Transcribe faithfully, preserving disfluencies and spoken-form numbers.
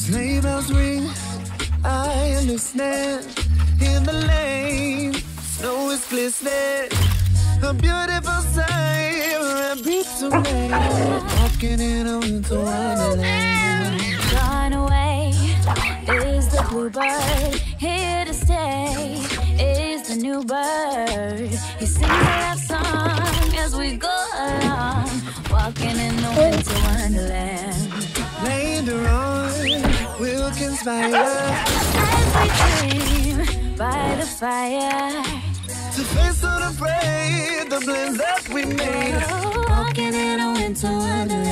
Sleigh bells ring, I am listening. In the lane, snow is glistening. A beautiful sight, a beautiful day. Walking in a winter wonderland. Gone away is the bluebird. Here to stay is the new bird. He sings a love song as we go along. Walking in the winter wonderland. Later on, we'll conspire as we dream by the fire. To face unafraid the plans that we made. Walking in a winter wonderland.